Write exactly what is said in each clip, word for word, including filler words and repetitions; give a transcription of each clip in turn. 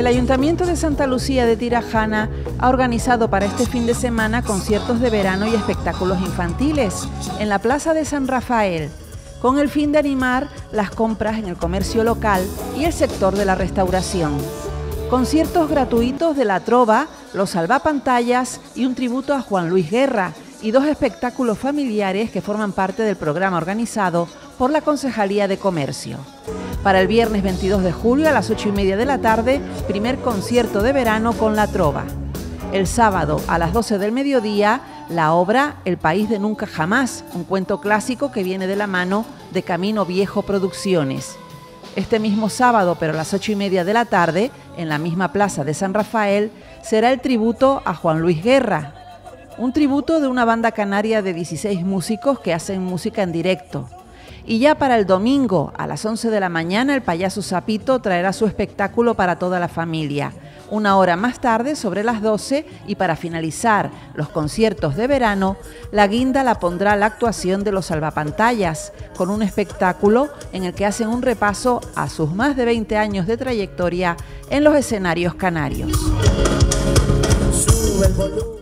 El Ayuntamiento de Santa Lucía de Tirajana ha organizado para este fin de semana conciertos de verano y espectáculos infantiles en la Plaza de San Rafael, con el fin de animar las compras en el comercio local y el sector de la restauración. Conciertos gratuitos de La Trova, Los Salvapantallas y un tributo a Juan Luis Guerra, y dos espectáculos familiares que forman parte del programa organizado por la Concejalía de Comercio. Para el viernes veintidós de julio a las ocho y media de la tarde, primer concierto de verano con La Trova. El sábado a las doce del mediodía, la obra El País de Nunca Jamás, un cuento clásico que viene de la mano de Camino Viejo Producciones. Este mismo sábado, pero a las ocho y media de la tarde, en la misma plaza de San Rafael, será el tributo a Juan Luis Guerra. Un tributo de una banda canaria de dieciséis músicos que hacen música en directo. Y ya para el domingo, a las once de la mañana, el payaso Sapito traerá su espectáculo para toda la familia. Una hora más tarde, sobre las doce, y para finalizar los conciertos de verano, la guinda la pondrá la actuación de Los Salvapantallas, con un espectáculo en el que hacen un repaso a sus más de veinte años de trayectoria en los escenarios canarios. Sube el volumen.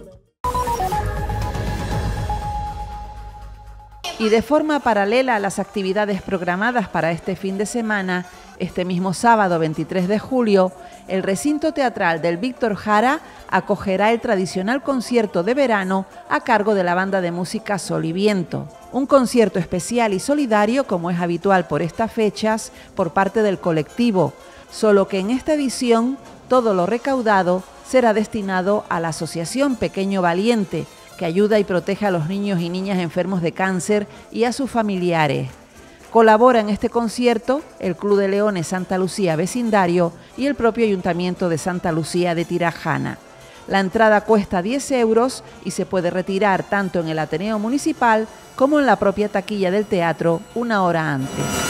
Y de forma paralela a las actividades programadas para este fin de semana, este mismo sábado veintitrés de julio, el recinto teatral del Víctor Jara acogerá el tradicional concierto de verano a cargo de la banda de música Sol y Viento. Un concierto especial y solidario, como es habitual por estas fechas, por parte del colectivo, solo que en esta edición todo lo recaudado será destinado a la Asociación Pequeño Valiente, que ayuda y protege a los niños y niñas enfermos de cáncer y a sus familiares. Colabora en este concierto el Club de Leones Santa Lucía Vecindario y el propio Ayuntamiento de Santa Lucía de Tirajana. La entrada cuesta diez euros y se puede retirar tanto en el Ateneo Municipal como en la propia taquilla del teatro una hora antes.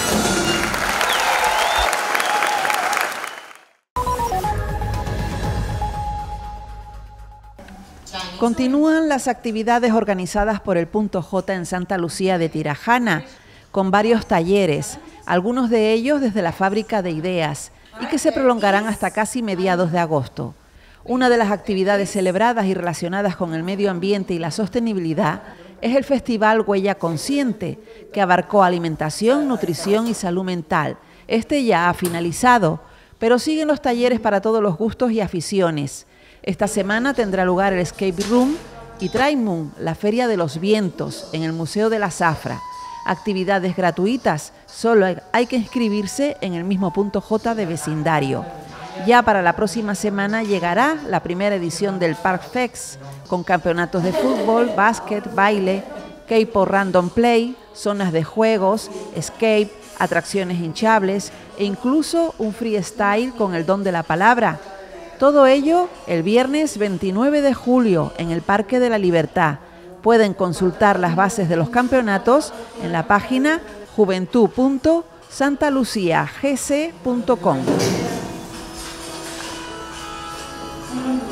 Continúan las actividades organizadas por el Punto J en Santa Lucía de Tirajana, con varios talleres, algunos de ellos desde la fábrica de ideas, y que se prolongarán hasta casi mediados de agosto. Una de las actividades celebradas y relacionadas con el medio ambiente y la sostenibilidad es el Festival Huella Consciente, que abarcó alimentación, nutrición y salud mental. Este ya ha finalizado, pero siguen los talleres para todos los gustos y aficiones. Esta semana tendrá lugar el Escape Room y Traimun, la Feria de los Vientos, en el Museo de la Zafra. Actividades gratuitas, solo hay que inscribirse en el mismo Punto J de vecindario. Ya para la próxima semana llegará la primera edición del Park Fest, con campeonatos de fútbol, básquet, baile, K-pop Random Play, zonas de juegos, escape, atracciones hinchables e incluso un freestyle con el don de la palabra. Todo ello el viernes veintinueve de julio en el Parque de la Libertad. Pueden consultar las bases de los campeonatos en la página juventud punto santaluciagc punto com.